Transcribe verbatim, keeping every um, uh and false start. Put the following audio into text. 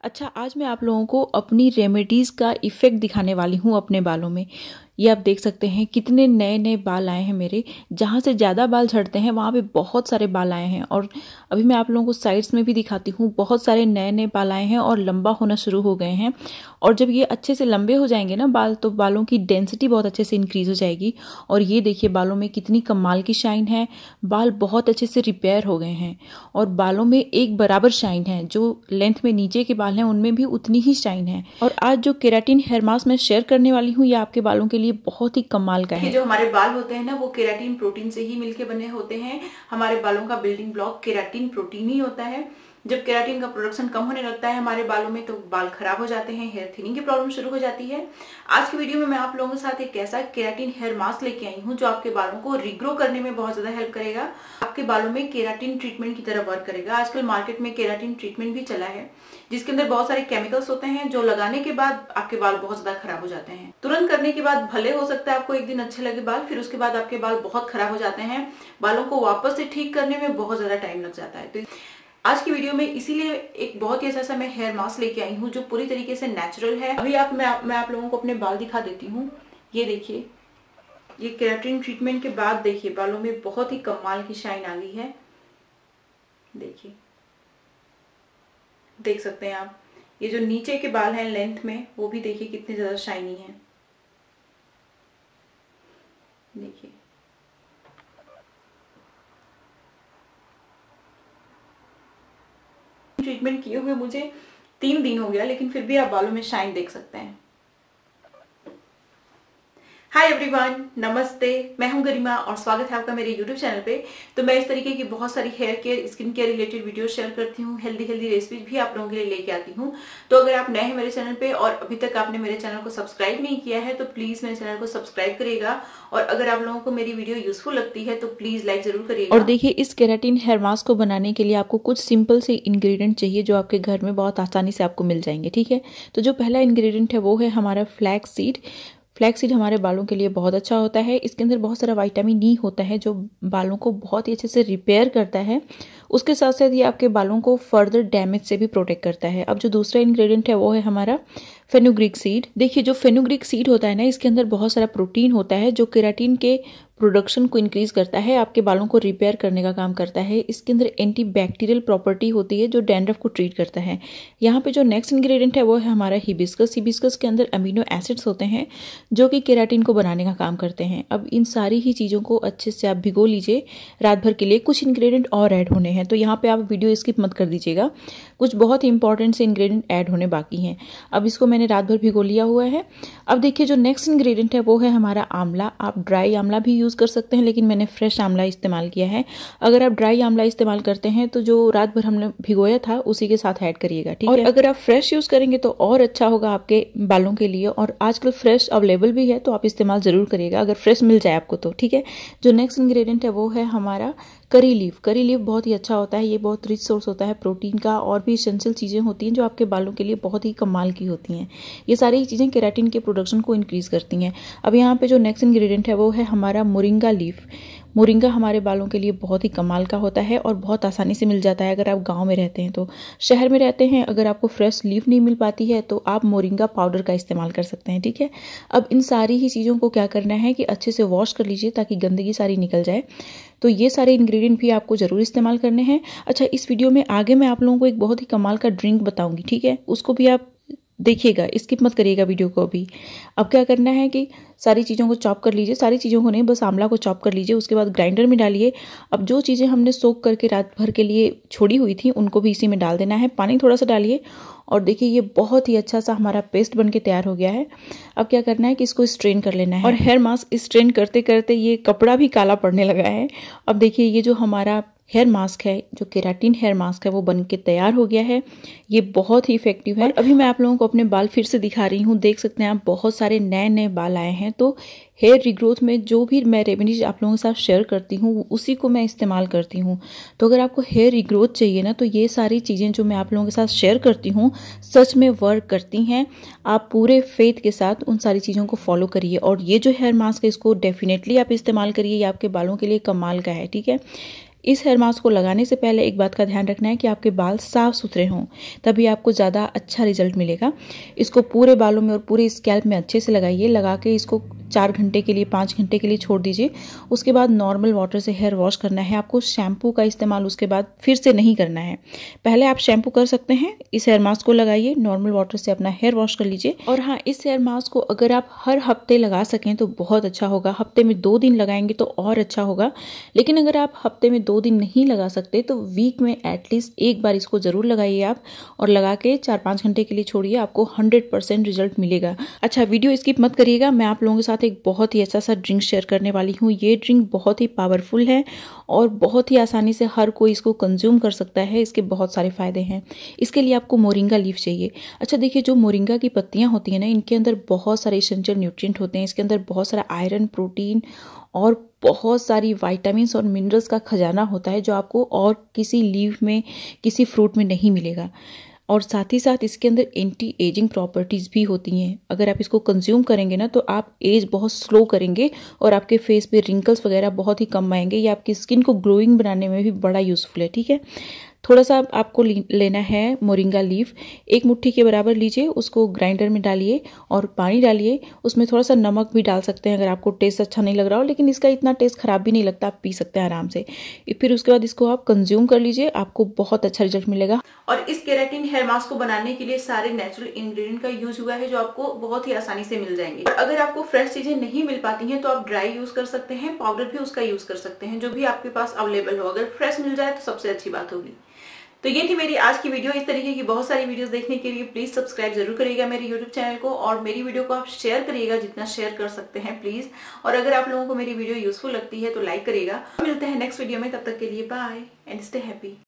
अच्छा, आज मैं आप लोगों को अपनी रेमेडीज़ का इफ़ेक्ट दिखाने वाली हूँ अपने बालों में। ये आप देख सकते हैं कितने नए नए बाल आए हैं मेरे। जहाँ से ज़्यादा बाल झड़ते हैं वहाँ पे बहुत सारे बाल आए हैं। और अभी मैं आप लोगों को साइड्स में भी दिखाती हूँ, बहुत सारे नए नए बाल आए हैं और लंबा होना शुरू हो गए हैं। और जब ये अच्छे से लंबे हो जाएंगे ना बाल, तो बालों की डेंसिटी बहुत अच्छे से इंक्रीज़ हो जाएगी। और ये देखिए बालों में कितनी कमाल की शाइन है। बाल बहुत अच्छे से रिपेयर हो गए हैं और बालों में एक बराबर शाइन है। जो लेंथ में नीचे के बाल हैं उनमें भी उतनी ही शाइन है। और आज जो केराटिन हेयर मास्क मैं शेयर करने वाली हूँ, ये आपके बालों के लिए बहुत ही कमाल का है। जो हमारे बाल होते हैं ना, वो केराटिन प्रोटीन से ही मिलके बने होते हैं। हमारे बालों का बिल्डिंग ब्लॉक केराटिन प्रोटीन ही होता है। जब केराटिन का प्रोडक्शन कम होने लगता है हमारे बालों में, तो बाल खराब हो जाते हैं, हेयर थिनिंग की प्रॉब्लम शुरू हो जाती है। आज की वीडियो में मैं आप लोगों के साथ एक ऐसा केराटिन हेयर मास्क लेके आई हूँ जो आपके बालों को रिग्रो करने में बहुत ज्यादा हेल्प करेगा। आपके बालों में केराटिन ट्रीटमेंट की तरह वर्क करेगा। आजकल मार्केट में केराटिन ट्रीटमेंट भी चला है, जिसके अंदर बहुत सारे केमिकल्स होते हैं जो लगाने के बाद आपके बाल बहुत ज्यादा खराब हो जाते हैं। तुरंत करने के बाद भले हो सकता है आपको एक दिन अच्छे लगे बाल, फिर उसके बाद आपके बाल बहुत खराब हो जाते हैं। बालों को वापस से ठीक करने में बहुत ज्यादा टाइम लग जाता है। तो आज की वीडियो में इसीलिए एक बहुत ही ऐसा मैं हेयर मास्क लेके आई हूँ जो पूरी तरीके से नेचुरल है। अभी आप मैं, मैं आप लोगों को अपने बाल दिखा देती हूँ। ये देखिए, ये केराटिन ट्रीटमेंट के बाद देखिए बालों में बहुत ही कमाल की शाइन आ गई है। देखिए, देख सकते हैं आप, ये जो नीचे के बाल हैं लेंथ में, वो भी देखिए कितने ज्यादा शाइनी हैं। देखिए, ट्रीटमेंट किए हुए मुझे तीन दिन हो गया, लेकिन फिर भी आप बालों में शाइन देख सकते हैं। हाय एवरीवन, नमस्ते, मैं हूं गरिमा और स्वागत है आपका मेरे यूट्यूब चैनल पे। तो मैं इस तरीके की बहुत सारी hair care, skin care related video share करती हूँ। हेल्दी हेल्दी रेसिपीज भी आप लोगों के लिए लेके आती हूँ। तो अगर आप नए हैं मेरे चैनल पे और अभी तक आपने मेरे चैनल को सब्सक्राइब नहीं किया है, तो प्लीज मेरे चैनल को सब्सक्राइब करिएगा। और अगर आप लोगों को मेरी वीडियो यूजफुल लगती है तो प्लीज लाइक जरूर करिएगा। और देखिए, इस केराटिन हेयर मास्क को बनाने के लिए आपको कुछ सिंपल से इंग्रेडिएंट चाहिए जो आपके घर में बहुत आसानी से आपको मिल जाएंगे। ठीक है, तो जो पहला इंग्रेडिएंट है वो है हमारा फ्लैक्स सीड। फ्लैक्स सीड हमारे बालों के लिए बहुत अच्छा होता है। इसके अंदर बहुत सारा विटामिन ई होता है जो बालों को बहुत ही अच्छे से रिपेयर करता है। उसके साथ साथ ये आपके बालों को फर्दर डैमेज से भी प्रोटेक्ट करता है। अब जो दूसरा इंग्रेडिएंट है वो है हमारा फेनुग्रीक सीड। देखिए, जो फेनुग्रीक सीड होता है ना, इसके अंदर बहुत सारा प्रोटीन होता है जो केराटिन के प्रोडक्शन को इंक्रीज करता है, आपके बालों को रिपेयर करने का काम करता है। इसके अंदर एंटी बैक्टीरियल प्रॉपर्टी होती है जो डैंड्रफ को ट्रीट करता है। यहाँ पे जो नेक्स्ट इंग्रेडिएंट है वो है हमारा हिबिस्कस। हिबिस्कस के अंदर अमीनो एसिड्स होते हैं जो कि केराटिन को बनाने का काम करते हैं। अब इन सारी ही चीज़ों को अच्छे से आप भिगो लीजिए रात भर के लिए। कुछ इंग्रेडिएंट और ऐड होने हैं, तो यहाँ पे आप वीडियो स्किप मत कर दीजिएगा। कुछ बहुत ही इंपॉर्टेंट से इंग्रेडिएंट ऐड होने बाकी हैं। अब इसको मैंने रात भर भिगो लिया हुआ है। अब देखिए, जो नेक्स्ट इंग्रेडिएंट है वो है हमारा आंवला। आप ड्राई आंवला भी यूज़ कर सकते हैं, लेकिन मैंने फ्रेश आंवला इस्तेमाल किया है। अगर आप ड्राई आंवला इस्तेमाल करते हैं तो जो रात भर हमने भिगोया था उसी के साथ ऐड करिएगा। ठीक है, और अगर आप फ्रेश यूज़ करेंगे तो और अच्छा होगा आपके बालों के लिए। और आजकल फ्रेश अवेलेबल भी है, तो आप इस्तेमाल जरूर करिएगा अगर फ्रेश मिल जाए आपको तो। ठीक है, जो नेक्स्ट इंग्रेडिएंट है वो है हमारा करी लीफ। करी लीफ बहुत ही अच्छा होता है, ये बहुत रिच सोर्स होता है प्रोटीन का। और भी एसेंशियल चीज़ें होती हैं जो आपके बालों के लिए बहुत ही कमाल की होती हैं। ये सारी चीज़ें केराटिन के प्रोडक्शन को इंक्रीज करती हैं। अब यहाँ पे जो नेक्स्ट इंग्रेडिएंट है वो है हमारा मोरिंगा लीफ। मोरिंगा हमारे बालों के लिए बहुत ही कमाल का होता है और बहुत आसानी से मिल जाता है अगर आप गांव में रहते हैं तो। शहर में रहते हैं, अगर आपको फ्रेश लीफ नहीं मिल पाती है तो आप मोरिंगा पाउडर का इस्तेमाल कर सकते हैं। ठीक है, अब इन सारी ही चीज़ों को क्या करना है कि अच्छे से वॉश कर लीजिए ताकि गंदगी सारी निकल जाए। तो ये सारे इंग्रेडिएंट भी आपको ज़रूर इस्तेमाल करने हैं। अच्छा, इस वीडियो में आगे मैं आप लोगों को एक बहुत ही कमाल का ड्रिंक बताऊंगी। ठीक है, उसको भी आप देखिएगा, स्किप मत करिएगा वीडियो को अभी। अब क्या करना है कि सारी चीज़ों को चॉप कर लीजिए। सारी चीज़ों को नहीं, बस आंवला को चॉप कर लीजिए। उसके बाद ग्राइंडर में डालिए। अब जो चीज़ें हमने सोक करके रात भर के लिए छोड़ी हुई थी उनको भी इसी में डाल देना है। पानी थोड़ा सा डालिए और देखिए ये बहुत ही अच्छा सा हमारा पेस्ट बन के तैयार हो गया है। अब क्या करना है कि इसको स्ट्रेन कर लेना है। और हेयर मास्क स्ट्रेन करते करते ये कपड़ा भी काला पड़ने लगा है। अब देखिए, ये जो हमारा हेयर मास्क है, जो केराटिन हेयर मास्क है, वो बन के तैयार हो गया है। ये बहुत ही इफेक्टिव है। और अभी मैं आप लोगों को अपने बाल फिर से दिखा रही हूँ। देख सकते हैं आप, बहुत सारे नए नए बाल आए हैं। तो हेयर रिग्रोथ में जो भी मैं रेमेडीज आप लोगों के साथ शेयर करती हूँ उसी को मैं इस्तेमाल करती हूँ। तो अगर आपको हेयर रिग्रोथ चाहिए ना, तो ये सारी चीज़ें जो मैं आप लोगों के साथ शेयर करती हूँ सच में वर्क करती हैं। आप पूरे फेथ के साथ उन सारी चीज़ों को फॉलो करिए। और ये जो हेयर मास्क है इसको डेफिनेटली आप इस्तेमाल करिए, ये आपके बालों के लिए कमाल का है। ठीक है, इस हेयर मास्क को लगाने से पहले एक बात का ध्यान रखना है कि आपके बाल साफ सुथरे हों, तभी आपको ज़्यादा अच्छा रिजल्ट मिलेगा। इसको पूरे बालों में और पूरे स्कैल्प में अच्छे से लगाइए। लगा के इसको चार घंटे के लिए, पाँच घंटे के लिए छोड़ दीजिए। उसके बाद नॉर्मल वाटर से हेयर वॉश करना है आपको। शैम्पू का इस्तेमाल उसके बाद फिर से नहीं करना है। पहले आप शैम्पू कर सकते हैं, इस हेयर मास्क को लगाइए, नॉर्मल वाटर से अपना हेयर वॉश कर लीजिए। और हाँ, इस हेयर मास्क को अगर आप हर हफ्ते लगा सकें तो बहुत अच्छा होगा। हफ्ते में दो दिन लगाएंगे तो और अच्छा होगा। लेकिन अगर आप हफ्ते में दो दिन नहीं लगा सकते तो वीक में एटलीस्ट एक बार इसको जरूर लगाइए आप, और लगा के चार पाँच घंटे के लिए छोड़िए, आपको हंड्रेड परसेंट रिजल्ट मिलेगा। अच्छा, वीडियो स्किप मत करिएगा। मैं आप लोगों के साथ एक बहुत ही अच्छा सा ड्रिंक शेयर करने वाली हूँ। ये ड्रिंक बहुत ही पावरफुल है और बहुत ही आसानी से हर कोई इसको कंज्यूम कर सकता है। इसके बहुत सारे फायदे हैं। इसके लिए आपको मोरिंगा लीफ चाहिए। अच्छा देखिए, जो मोरिंगा की पत्तियां होती हैं ना, इनके अंदर बहुत सारे एसेंशियल न्यूट्रिएंट होते हैं। इसके अंदर बहुत सारा आयरन, प्रोटीन और बहुत सारी विटामिन्स और मिनरल्स का खजाना होता है, जो आपको और किसी लीफ में, किसी फ्रूट में नहीं मिलेगा। और साथ ही साथ इसके अंदर एंटी एजिंग प्रॉपर्टीज़ भी होती हैं। अगर आप इसको कंज्यूम करेंगे ना तो आप एज बहुत स्लो करेंगे और आपके फेस पे रिंकल्स वगैरह बहुत ही कम आएंगे। ये आपकी स्किन को ग्लोइंग बनाने में भी बड़ा यूज़फुल है। ठीक है, थोड़ा सा आपको लेना है मोरिंगा लीफ, एक मुट्ठी के बराबर लीजिए, उसको ग्राइंडर में डालिए और पानी डालिए। उसमें थोड़ा सा नमक भी डाल सकते हैं अगर आपको टेस्ट अच्छा नहीं लग रहा हो, लेकिन इसका इतना टेस्ट खराब भी नहीं लगता, आप पी सकते हैं आराम से। फिर उसके बाद इसको आप कंज्यूम कर लीजिए, आपको बहुत अच्छा रिजल्ट मिलेगा। और इस केराटिन हेयर मास्क को बनाने के लिए सारे नेचुरल इंग्रेडिएंट का यूज हुआ है, जो आपको बहुत ही आसानी से मिल जाएंगे। और अगर आपको फ्रेश चीजें नहीं मिल पाती हैं तो आप ड्राई यूज कर सकते हैं, पाउडर भी उसका यूज कर सकते हैं, जो भी आपके पास अवेलेबल हो। अगर फ्रेश मिल जाए तो सबसे अच्छी बात होगी। तो ये थी मेरी आज की वीडियो। इस तरीके की बहुत सारी वीडियोस देखने के लिए प्लीज सब्सक्राइब जरूर करिएगा मेरे यूट्यूब चैनल को, और मेरी वीडियो को आप शेयर करिएगा जितना शेयर कर सकते हैं प्लीज। और अगर आप लोगों को मेरी वीडियो यूजफुल लगती है तो लाइक करिएगा। मिलते हैं नेक्स्ट वीडियो में, तब तक के लिए बाय एंड स्टे हैप्पी।